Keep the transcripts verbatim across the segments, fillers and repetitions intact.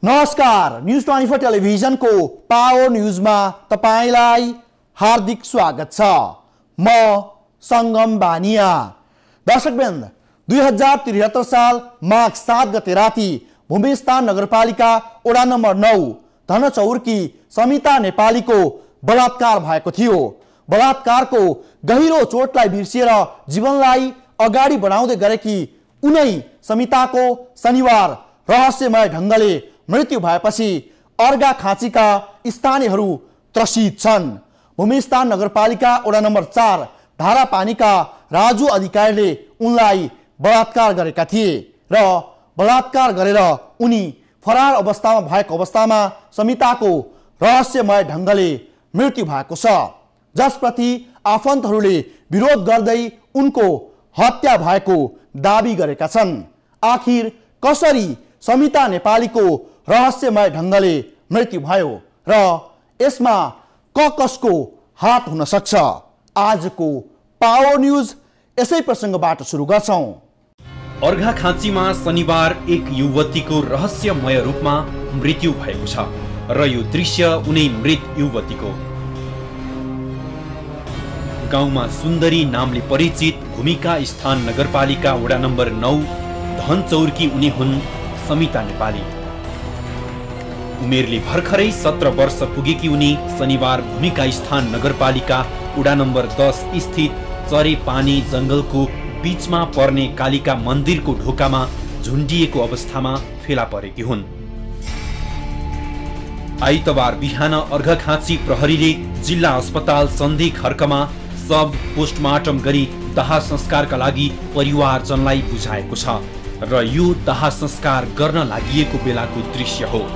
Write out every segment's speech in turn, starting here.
नमस्कार, news twenty four television को power news में तपाईलाई हार्दिक स्वागत छ। म संगम बानिया। दर्शकवृन्द, दुई हजार त्रिहत्तर साल माघ सात गते राति भूमिस्थान नगरपालिका वडा नम्बर नौ धनचौरकी समिता नेपालीको बलात्कार भएको थियो। बलात्कारको गहिरो चोटलाई बिर्सिएर जीवनलाई अगाडि बढाउँदै गरेकी उनै समिताको शनिबार रहस्यमय ढंगले मृत्यु भएपछि अर्घाखाँचीका स्थानीयहरू त्रसित छन्। भूमिस्थान नगरपालिका वडा नम्बर चार धारापानीका राजु अधिकारीले उनलाई बलात्कार गरेका थिए र बलात्कार गरेर उनी फरार अवस्थामा भएको अवस्थामा समिताको रहस्यमय ढंगले मृत्यु भएको छ, जसप्रति आफन्तहरूले विरोध गर्दै उनको हत्या भएको दाबी गरेका छन्। आखिर कसरी समिता नेपालीको रहस्यमय ढंगले मृत्यु भयो र यसमा क कसको हात हुन सक्छ? आजको पावर न्यूज यसै प्रसंगबाट सुरु गर्छौं। अर्घाखाँचीमा शनिबार एक युवतीको रहस्यमय रूपमा मृत्यु भएको छ र यो दृश्य उनै मृत युवतीको। गाउँमा सुन्दरी नामले परिचित भूमिका स्थान नगरपालिका वडा नम्बर नौ धनचौरकी उनी हुन् समिता नेपाली। उमेरले भर्खरै सत्र वर्ष पुगेकी उनी शनिबार भूमिका स्थान नगरपालिका वडा नम्बर दस स्थित चरे पानी जंगलको बीचमा पर्ने कालिका मन्दिरको ढोकामा झुन्डिएको अवस्थामा फेला परेकी हुन्। आइतबार बिहान अर्घाखाँची प्रहरीले जिल्ला अस्पताल सन्धि खर्कमा सब पोस्टमार्टम गरी दाह संस्कारका लागि परिवारजनलाई बुझाएको छ र यो दाह संस्कार गर्न लागिएको बेलाको दृश्य हो।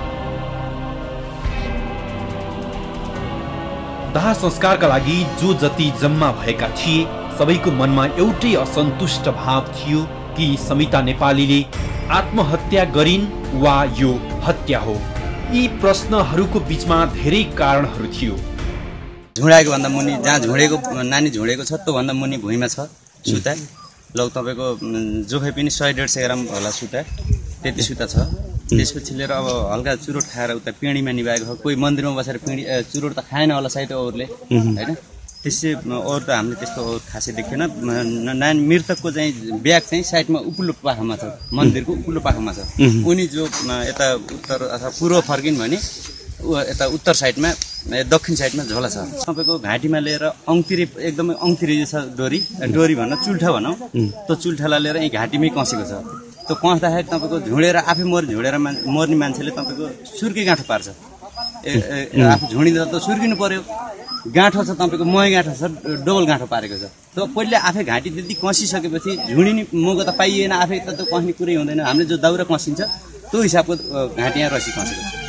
दाह संस्कारका लागि जो जति जम्मा भएका थिए सबैको मनमा एउटै असन्तुष्ट भाव थियो कि समिता नेपालीले आत्महत्या गरिन् वा यो हत्या हो। यी प्रश्नहरूको बीचमा धेरै कारणहरू थियो। झुडाएको भन्दा मुनि, जहाँ झुडेको नानी झुडेको छ त्यो भन्दा मुनि भुइँमा छ सुता। लग तपाईँको जोखै पनि सय डेढ सय ग्राम होला सुता, त्यति सुता छ। त्यसपछि लिएर अब हल्का चुरोट खाएर उता पिँढीमा निभाएको छ। कोही मन्दिरमा बसेर पिँढी चुरोट त खाएन होला सायद अरूले, होइन? त्यसै अरू त हामीले त्यस्तो खासै देखेन। नानी मृतकको चाहिँ ब्याग चाहिँ साइडमा उपल्लो पाखामा छ, मन्दिरको उपल्लो पाखामा छ। उनी जो यता उत्तर अथवा पूर्व फर्किन् भने यता उत्तर साइडमा दक्षिण साइडमा झोला छ। तपाईँको घाँटीमा लिएर औँतिरे एकदमै औँतिरे छ डोरी डोरी भन्न चुल्ठा भनौँ, त्यो चुल्ठालाई लिएर यहीँ घाँटीमै कसेको छ। त्यो कस्दाखेरि तपाईँको झुडेर आफै मरि झुडेर मर्ने मान्छेले तपाईँको सुर्के गाँठो पार्छ। ए आफू झुडिँदा त सुर्किनु पर्यो। गाँठो छ तपाईँको मही गाँठो छ, डबल गाँठो पारेको छ। त्यो पहिले आफै घाँटी त्यति कसिसकेपछि झुडिने मौका त पाइएन, आफै त त्यो कस्ने कुरै हुँदैन। हामीले जो दाउरा कसिन्छ त्यो हिसाबको घाँटी यहाँ रसी कसेको छ।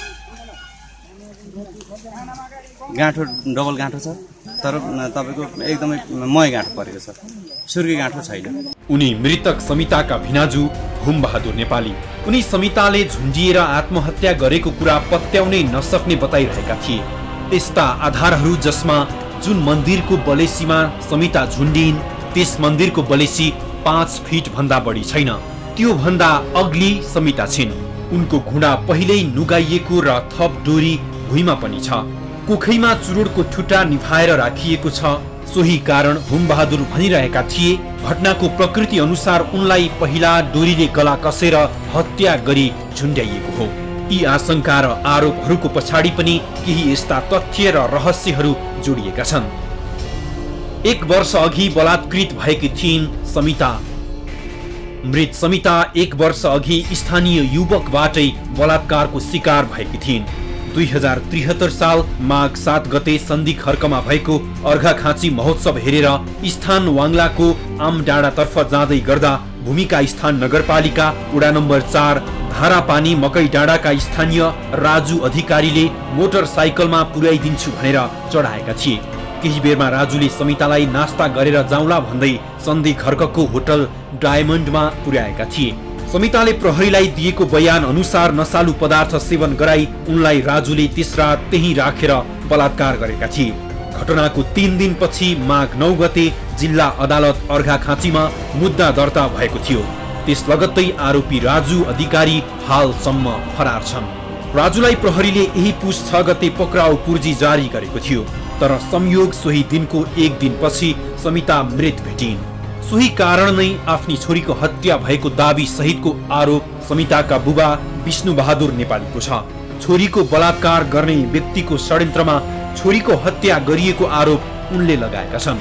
गाँठो डबल गाँठो छ, तर तपाईँको एकदमै मही गाँठो परेको छ, सुर्के गाँठो छैन। उनी मृतक समिताका भिनाजु हुमबहादुर नेपाली। उनी समिताले झुन्डिएर आत्महत्या गरेको कुरा पत्याउनै नसक्ने बताइरहेका थिए। त्यस्ता आधारहरू जसमा जुन मन्दिरको बलेसीमा समिता झुन्डिन् त्यस मन्दिरको बलेसी पाँच फिट भन्दा बढी छैन, त्यो भन्दा अग्ली समिता छिन्। उनको घुँडा पहिल्यै नुगाइएको र थप डोरी भुइँमा पनि छ। कुखैमा चुरोडको ठुटा निभाएर राखिएको छ। सोही कारण हुमबहादुर भनिरहेका थिए घटनाको प्रकृति अनुसार उनलाई पहिला डोरीले गला कसेर हत्या गरी झुन्ड्याइएको हो। यी आशंका र आरोपहरूको पछाडि पनि केही यस्ता तथ्य र रहस्यहरू जोडिएका छन्। एक वर्ष अघि बलात्कृत भएकी थिइन् समिता। मृत समिता एक वर्ष अघि स्थानीय युवकबाटै बलात्कारको शिकार भएकी थिइन्। दुई हजार त्रिहत्तर साल माघ सात गते सन्धि खर्कमा भएको अर्घाखाँची महोत्सव हेरेर स्थान वाङ्लाको आम डाँडातर्फ जाँदै गर्दा भूमिका स्थान नगरपालिका वडा नम्बर चार धारापानी मकै डाँडाका स्थानीय राजु अधिकारीले मोटरसाइकलमा पुर्याइदिन्छु भनेर चढाएका थिए। केही बेरमा राजुले समितालाई नास्ता गरेर जाउँला भन्दै सन्धि खर्कको होटल डायमन्डमा पुर्याएका थिए। समिताले प्रहरीलाई दिएको बयान अनुसार नसालु पदार्थ सेवन गराई उनलाई राजुले त्यस रात त्यही राखेर बलात्कार गरेका थिए। घटनाको तीन दिनपछि माघ नौ गते जिल्ला अदालत अर्घाखाँचीमा मुद्दा दर्ता भएको थियो। त्यस लगत्तै आरोपी राजु अधिकारी हालसम्म फरार छन्। राजुलाई प्रहरीले यही पुस छ गते पक्राउ पूर्जी जारी गरेको थियो, तर संयोग सोही दिनको एक दिनपछि समिता मृत भेटिन्। सोही कारण नै आफ्नी छोरीको हत्या भएको दाबी सहितको आरोप समिताका बुबा विष्णु बहादुर नेपालीको छ। छोरीको बलात्कार गर्ने व्यक्तिको षड्यन्त्रमा छोरीको हत्या गरिएको आरोप उनले लगाएका छन्।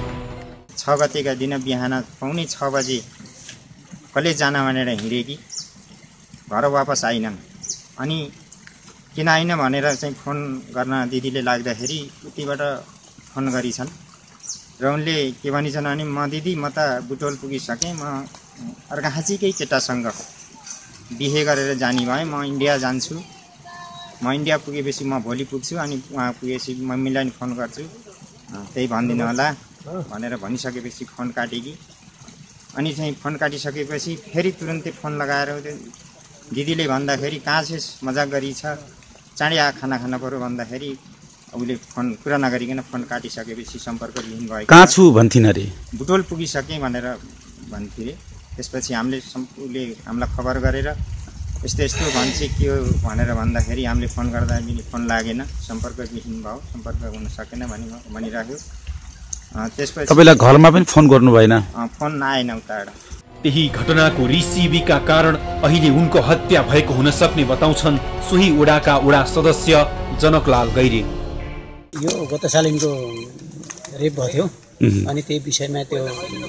छ गतेका दिन बिहान पौने छ बजे कलेज जान भनेर हिँडेकी घर वापस आइनन्। अनि किन आइन भनेर चाहिँ फोन गर्न दिदीले लाग्दाखेरि उतिबाट फोन गरिछन् र उनले के भनिछन् भने म दिदी म त बुटोल पुगिसकेँ, म अर्घाखाँचीकै केटासँग बिहे गरेर जाने भए म इन्डिया जान्छु, म इन्डिया पुगेपछि म भोलि पुग्छु, अनि उहाँ पुगेपछि मम्मीलाई नि फोन गर्छु, त्यही भनिदिनु होला भनेर भनिसकेपछि फोन काटेकी। अनि चाहिँ फोन काटिसकेपछि फेरि तुरुन्तै फोन लगाएर दिदीले भन्दाखेरि कहाँ छेस मजाक गरी छ, चाँडै आ खाना खाना पऱ्यो भन्दाखेरि उसले फोन कुरा नगरिकन फोन काटिसकेपछि सम्पर्क लिनु भयो। कहाँ छु भन्थिन् अरे, बुटोल पुगिसकेँ भनेर भन्थे। त्यसपछि हामीले उसले हामीलाई खबर गरेर यस्तो यस्तो भन्छ के हो भनेर भन्दाखेरि हामीले फोन गर्दा फोन लागेन, सम्पर्क लिनु भयो, सम्पर्क हुन सकेन भनि भनिराख्यो। त्यसपछि तपाईँलाई घरमा पनि फोन गर्नु भएन? फोन आएन उताबाट। त्यही घटनाको रिसिभीका कारण अहिले उनको हत्या भएको हुन सक्ने बताउँछन् सोही ओडाका ओडा सदस्य जनकलाल गैरे। यो गत सालिनको रेप भयो थियो, अनि त्यही विषयमा त्यो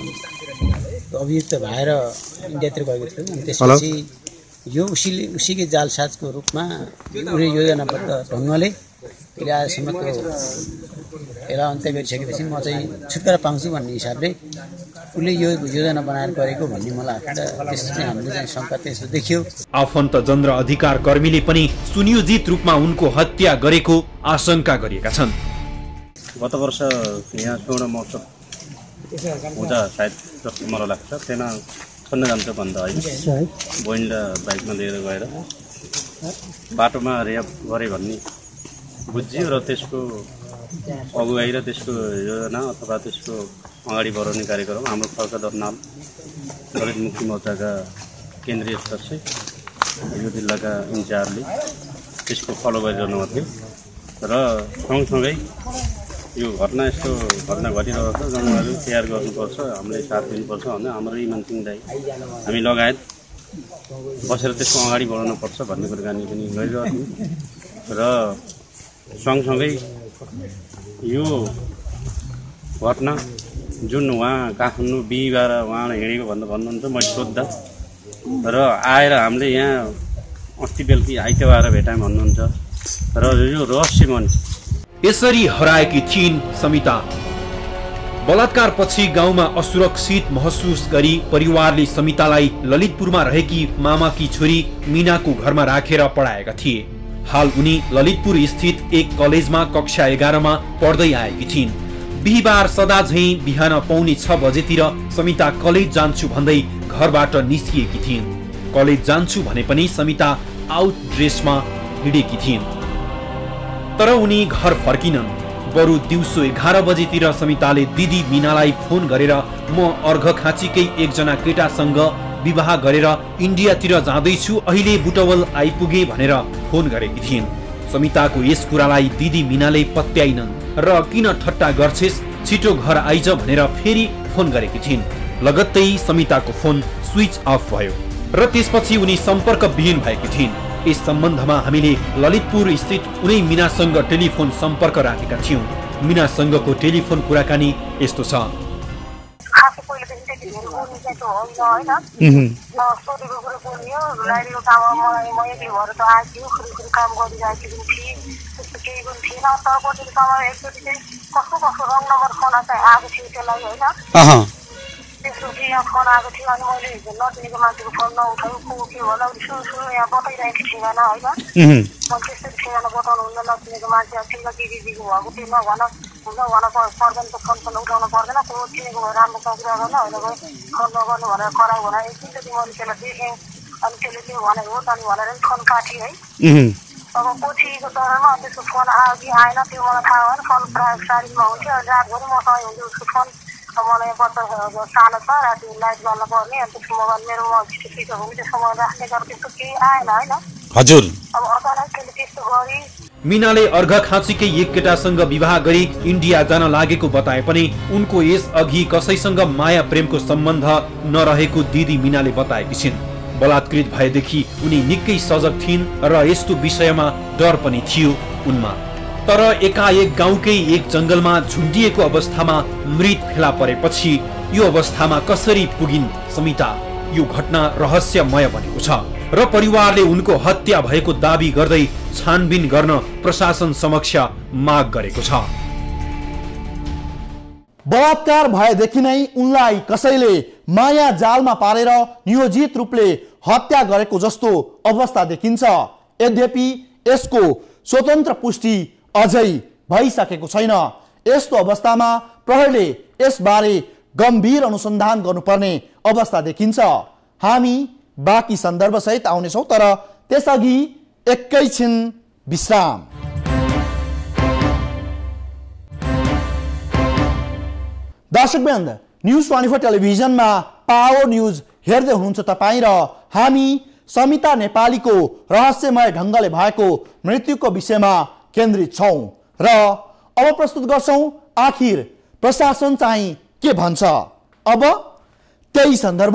अभियुक्त भएर इन्डियातिर गएको थियो। अनि त्यसपछि यो उसीले उसीकै जालसाजको रूपमा उसले योजनाबद्ध ढङ्गले अहिले आजसम्म त्यो यसलाई अन्त्य गरिसकेपछि म चाहिँ छुटकारा पाउँछु भन्ने हिसाबले उसले यो योजना बनाएर गरेको भन्ने मलाई लाग्छ। त्यस्तो चाहिँ हामीले चाहिँ शङ्का त्यस्तो देखियो। आफन्त जनर अधिकार कर्मीले पनि सुनियोजित रूपमा उनको हत्या गरेको आशंका गरिएका छन्। गत वर्ष यहाँ स्वर्ण महोत्सव हुँदा सायद जस्तो मलाई लाग्छ त्यहाँ खन्न जान्छ भन्दा होइन, बहिनीलाई बाइकमा लिएर गएर बाटोमा रेप गरे भन्ने बुझ्यो र त्यसको अगुवाई र त्यसको योजना अथवा त्यसको अगाडि बढाउने कार्यक्रम हाम्रो खड्का दर्नाल दलित मुक्ति मोर्चाका केन्द्रीय सदस्य यो जिल्लाका इन्चार्जले त्यसको फलो गरिरहनु थियो र सँगसँगै यो घटना यस्तो घटना घटिरहेको छ, जनताले तयार गर्नुपर्छ, हामीले साथ दिनुपर्छ भने हाम्रो इमान सिंह दाई हामी लगायत बसेर त्यसको अगाडि बढाउनुपर्छ भन्ने कुराकानी पनि गरिरहेको थियौँ। र सँगसँगै यो घटना जुन उहाँ काठमाडौँ बिहिबार उहाँ हिँडेको भन्दा भन्नुहुन्छ मैले सोद्धा र आएर हामीले यहाँ अस्ति बेलुकी आइतबार भेटायौँ भन्नुहुन्छ र यो रहस्यमय यसरी हराएकी थिइन् समिता। बलात्कारपछि गाउँमा असुरक्षित महसुस गरी परिवारले समितालाई ललितपुरमा रहेकी मामाकी छोरी मीनाको घरमा राखेर पढाएका थिए। हाल उनी ललितपुर स्थित एक कलेजमा कक्षा एघारमा पढ्दै आएकी थिइन्। बिहिबार सदा झैं बिहान पौने छ बजेतिर समिता कलेज जान्छु भन्दै घरबाट निस्किएकी थिइन्। कलेज जान्छु भने पनि समिता आउट ड्रेसमा हिँडेकी थिइन्, तर उनी घर फर्किनन्। बरु दिउँसो एघार बजेतिर समिताले दिदी मीनालाई फोन गरेर म अर्घखाँचीकै एकजना केटासँग विवाह गरेर इन्डियातिर जाँदैछु, अहिले बुटवल आइपुगे भनेर फोन गरेकी थिइन्। समिताको यस कुरालाई दिदी मीनाले पत्याइनन् र किन ठट्टा गर्छेस, छिटो घर आइज भनेर फेरि फोन गरेकी थिइन्। लगत्तै समिताको फोन स्विच अफ भयो र त्यसपछि उनी सम्पर्कविहीन भएकी थिइन्। यस सम्बन्धमा हामीले ललितपुर स्थित उनै मीनासँग टेलिफोन सम्पर्क राखेका थियौं। मीनासँगको टेलिफोन कुराकानी यस्तो छ। त्यसपछि यहाँ फोन आएको थियो अनि मैले हिजो नचिनेको मान्छेको फोन नउठाउँ को के होला सुरु सुरु यहाँ बताइरहेको ठेगाना होइन, म त्यस्तै ठेगाना बताउनु हुन्न, नचिनेको मान्छे ठिक के के दिएको भएको त्यो नभन हुन्छ भन पर्दैन, त फोन पनि उठाउनु पर्दैन, को चिनेको भए राम्रो कुरा गर्न होइन फोन नगर्नु भनेर करायो भने एकचोटि मैले त्यसलाई देखेँ। अनि त्यसले त्यो भनेको हो त अनि भनेर फोन काटेँ है। अब पछिको दौरानमा त्यसको फोन आयो कि आएन त्यो मलाई थाहा भएन, फोन प्रायः सारीमा हुन्थ्यो, रातभरि मसँगै हुन्थ्यो उसको फोन। मलाई बच्चा सानो छ राति लाइट गर्न पर्ने अनि त्यसको मोबाइल मेरोमा छिटो हो भने त्यसको मोबाइल राख्ने गरेर त्यस्तो केही आएन होइन हजुर अब अचानक त्यसले त्यस्तो गरी मीनाले अर्घाखाँचीकै एक केटासँग विवाह गरी इन्डिया जान लागेको बताए पनि उनको यस अघि कसैसँग माया प्रेमको सम्बन्ध नरहेको दिदी मीनाले बताएकी छिन्। बलात्कृत भएदेखि उनी निकै सजग थिइन् र यस्तो विषयमा डर पनि थियो उनमा। तर एकाएक गाउँकै एक जंगलमा झुन्डिएको अवस्थामा मृत फेला परेपछि यो अवस्थामा कसरी पुगिन् समिता, यो घटना रहस्यमय बनेको छ र परिवारले उनको हत्या भएको दाबी गर्दै छानबिन गर्न प्रशासन समक्ष माग गरेको छ। बलात्कार भएदेखि नै उनलाई कसैले माया जालमा पारेर नियोजित रूपले हत्या गरेको जस्तो अवस्था देखिन्छ। यद्यपि यसको स्वतन्त्र पुष्टि अझै भइसकेको छैन। यस्तो अवस्थामा प्रहरीले यसबारे गम्भीर अनुसन्धान गर्नुपर्ने अवस्था देखिन्छ। हामी बाँकी सन्दर्भ सहित आउनेछौँ, तर त्यसअघि एकैछिन विश्राम। दर्शकवृन्द, न्युज ट्वेन्टी फोर टेलिभिजनमा पावर न्युज हेर्दै हुनुहुन्छ तपाईँ र हामी समिता नेपालीको रहस्यमय ढङ्गले भएको मृत्युको विषयमा केन्द्रित छौँ र अब प्रस्तुत गर्छौँ आखिर प्रशासन चाहिँ के भन्छ। अब त्यही सन्दर्भ।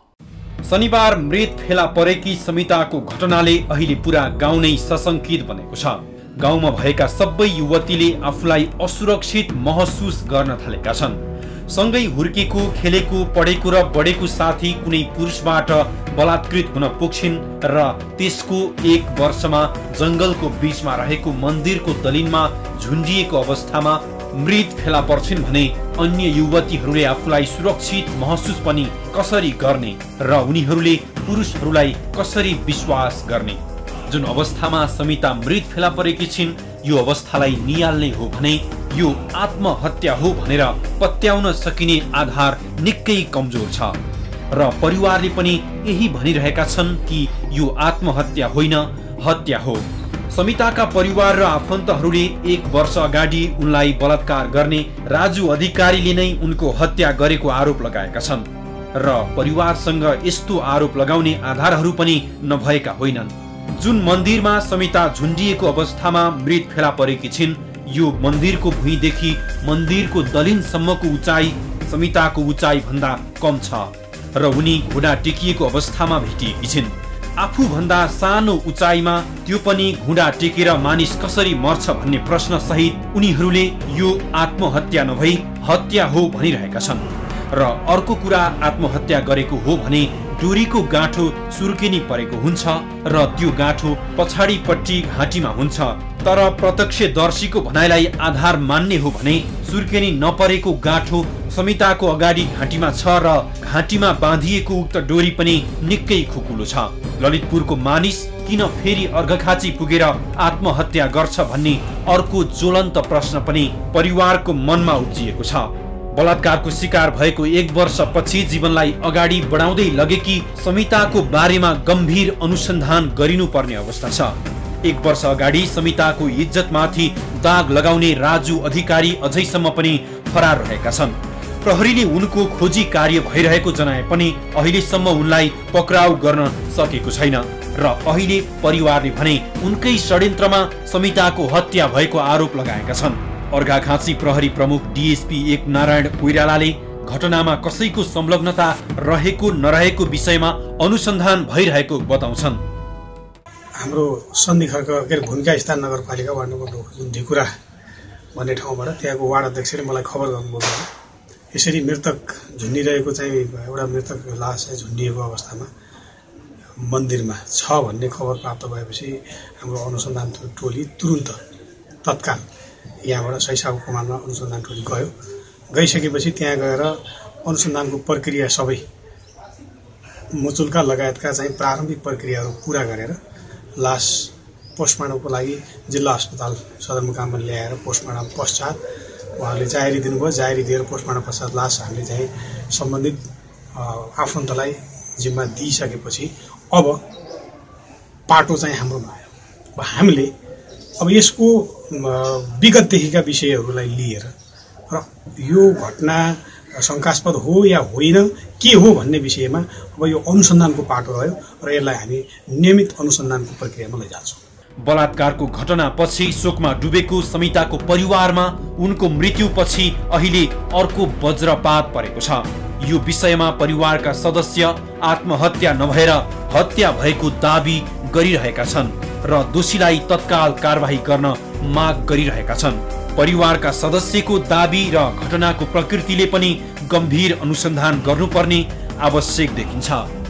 शनिबार मृत फेला परेकी समिताको घटनाले अहिले पुरा गाउँ नै सशंकित बनेको छ। गाउँमा भएका सबै युवतीले आफूलाई असुरक्षित महसुस गर्न थालेका छन्। सँगै हुर्केको, खेलेको, पढेको र बढेको साथी कुनै पुरुषबाट बलात्कृत हुन पुग्छिन् र त्यसको एक वर्षमा जंगलको बीचमा रहेको मन्दिरको दलिनमा झुन्डिएको अवस्थामा मृत फेला पर्छिन् भने अन्य युवतीहरूले आफूलाई सुरक्षित महसुस पनि कसरी गर्ने र उनीहरूले पुरुषहरूलाई कसरी विश्वास गर्ने। जुन अवस्थामा समिता मृत फेला परेकी छिन्, यो अवस्थालाई नियाल्ने हो भने यो आत्महत्या हो भनेर पत्याउन सकिने आधार निकै कमजोर छ र परिवारले पनि यही भनिरहेका छन् कि यो आत्महत्या होइन, हत्या हो। समिताका परिवार र आफन्तहरूले एक वर्ष अगाडि उनलाई बलात्कार गर्ने राजु अधिकारीले नै उनको हत्या गरेको आरोप लगाएका छन् र परिवारसँग यस्तो आरोप लगाउने आधारहरू पनि नभएका होइनन्। जुन मन्दिरमा समिता झुन्डिएको अवस्थामा मृत फेला परेकी छिन्, यो मन्दिरको भुइँदेखि मन्दिरको दलिनसम्मको उचाइ समिताको उचाइ भन्दा कम छ र उनी घुँडा टेकिएको अवस्थामा भेटिएकी छिन्। आफू भन्दा सानो उचाइमा, त्यो पनि घुँडा टेकेर मानिस कसरी मर्छ भन्ने प्रश्न सहित उनीहरूले यो आत्महत्या नभई हत्या हो भनिरहेका छन्। र अर्को कुरा, आत्महत्या गरेको हो भने डोरीको गाँठो सुर्केनी परेको हुन्छ र त्यो गाँठो पछाडिपट्टि घाँटीमा हुन्छ। तर प्रत्यक्षदर्शीको भनाइलाई आधार मान्ने हो भने सुर्केनी नपरेको गाँठो समिताको अगाडि घाँटीमा छ र घाँटीमा बाँधिएको उक्त डोरी पनि निकै खुकुलो छ। ललितपुरको मानिस किन फेरि अर्घाखाँची पुगेर आत्महत्या गर्छ भन्ने अर्को ज्वलन्त प्रश्न पनि परिवारको मनमा उब्जिएको छ। बलात्कारको शिकार भएको एक वर्षपछि जीवनलाई अगाडि बढाउँदै लगेकी समिताको बारेमा गम्भीर अनुसन्धान गरिनुपर्ने अवस्था छ। एक वर्ष अगाडि समिताको इज्जतमाथि दाग लगाउने राजु अधिकारी अझैसम्म पनि फरार रहेका छन्। प्रहरीले उनको खोजी कार्य भइरहेको जनाए पनि अहिलेसम्म उनलाई पक्राउ गर्न सकेको छैन र अहिले परिवारले भने उनकै षड्यन्त्रमा समिताको हत्या भएको आरोप लगाएका छन्। अर्घाखाँची प्रहरी प्रमुख डिएसपी एक नारायण कोइरालाले घटनामा कसैको संलग्नता रहेको नरहेको विषयमा अनुसन्धान भइरहेको बताउँछन्। हाम्रो सन्धि खर्क के भूमिका स्थान नगरपालिका वार्ड नम्बर नौ जुन ढिकुरा भन्ने ठाउँबाट त्यहाँको वार्ड अध्यक्षले मलाई खबर गर्नुभयो। यसरी मृतक झुन्डिरहेको चाहिँ एउटा मृतक लास चाहिँ झुन्डिएको अवस्थामा मन्दिरमा छ भन्ने खबर प्राप्त भएपछि हाम्रो अनुसन्धान टोली तुरुन्त तत्काल यहाँबाट सैसाको कमानमा अनुसन्धान टोली गयो। गइसकेपछि त्यहाँ गएर अनुसन्धानको प्रक्रिया सबै मुचुल्का लगायतका चाहिँ प्रारम्भिक प्रक्रियाहरू पुरा गरेर लास पोस्टमार्टमको लागि जिल्ला अस्पताल सदरमुकाममा ल्याएर पोस्टमार्टम पश्चात उहाँले जाहेरी दिनुभयो। जाहेरी दिएर पोस्टमार्टम पश्चात लास हामीले चाहिँ सम्बन्धित आफन्तलाई जिम्मा दिइसकेपछि अब पाटो चाहिँ हाम्रो भयो। अब हामीले अब यसको विगतदेखिका विषयहरूलाई लिएर र यो घटना शङ्कास्पद हो या होइन के हो भन्ने विषयमा अब यो अनुसन्धानको पाटो रह्यो र यसलाई हामी नियमित अनुसन्धानको प्रक्रियामा लैजान्छौँ। बलात्कारको घटनापछि शोकमा डुबेको समिताको परिवारमा उनको मृत्युपछि अहिले अर्को वज्रपात परेको छ। यो विषयमा परिवारका सदस्य आत्महत्या नभएर हत्या भएको दाबी गरिरहेका छन् र दोषीलाई तत्काल कारबाही गर्न माग गरिरहेका छन्। परिवारका सदस्यको दाबी र घटनाको प्रकृतिले पनि गम्भीर अनुसन्धान गर्नुपर्ने आवश्यक देखिन्छ।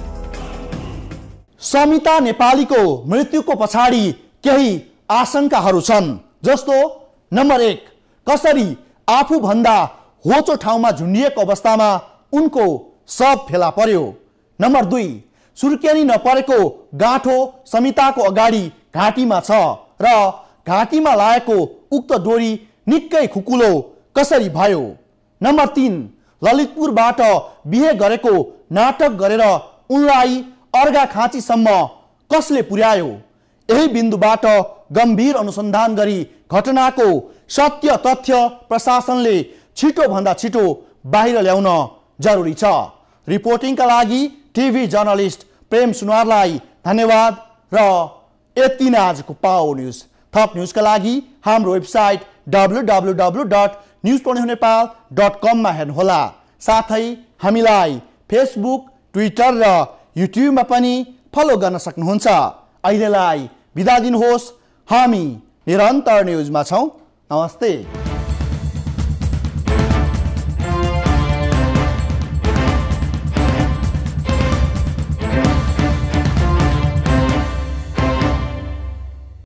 समिता नेपालीको मृत्युको पछाडि केही आशंकाहरू छन्, जस्तो नम्बर एक, कसरी आफूभन्दा होचो ठाउँमा झुन्डिएको अवस्थामा उनको शव फेला पर्यो। नम्बर दुई, सुर्केनी नपरेको गाँठो समिताको अगाडि घाँटीमा छ र घाँटीमा लागेको उक्त डोरी निकै खुकुलो कसरी भयो। नम्बर तीन, ललितपुरबाट बिहे गरेको नाटक गरेर उनलाई अर्घाखाँचीसम्म कसले पुर्यायो। यही बिन्दुबाट गम्भीर अनुसन्धान गरी घटनाको सत्य तथ्य प्रशासनले छिटो भन्दा छिटो बाहिर ल्याउन जरुरी छ। रिपोर्टिङका लागि टिभी जर्नलिस्ट प्रेम सुनवारलाई धन्यवाद र यति नै आजको पाओ न्युज। थप न्युजका लागि हाम्रो website W W W dot news twenty Nepal dot कममा हेर्नुहोला। साथै हामीलाई फेसबुक, ट्विटर र युट्युबमा पनि फलो गर्न सक्नुहुन्छ। अहिलेलाई बिदा दिनुहोस्। हामी निरन्तर न्युजमा छौँ। नमस्ते।